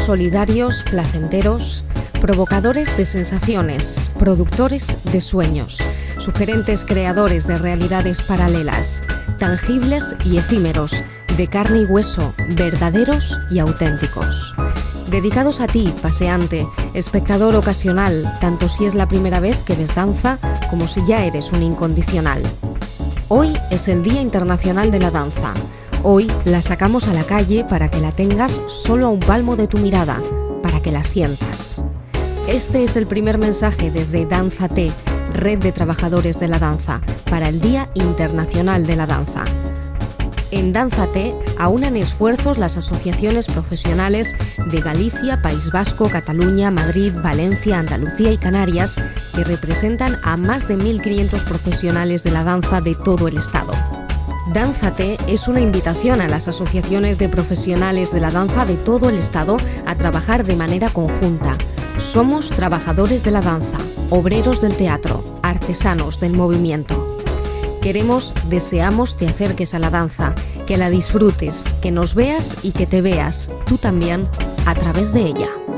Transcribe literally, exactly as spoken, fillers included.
solidarios, placenteros, provocadores de sensaciones, productores de sueños, sugerentes creadores de realidades paralelas, tangibles y efímeros, de carne y hueso, verdaderos y auténticos. Dedicados a ti, paseante, espectador ocasional, tanto si es la primera vez que ves danza como si ya eres un incondicional. Hoy es el Día Internacional de la Danza. Hoy la sacamos a la calle para que la tengas solo a un palmo de tu mirada, para que la sientas. Este es el primer mensaje desde Dánzate, Red de Trabajadores de la Danza, para el Día Internacional de la Danza. En Dánzate aunan esfuerzos las asociaciones profesionales de Galicia, País Vasco, Cataluña, Madrid, Valencia, Andalucía y Canarias, que representan a más de mil quinientos profesionales de la danza de todo el Estado. Dánzate es una invitación a las asociaciones de profesionales de la danza de todo el Estado a trabajar de manera conjunta. Somos trabajadores de la danza, obreros del teatro, artesanos del movimiento. Queremos, deseamos te acerques a la danza, que la disfrutes, que nos veas y que te veas, tú también, a través de ella.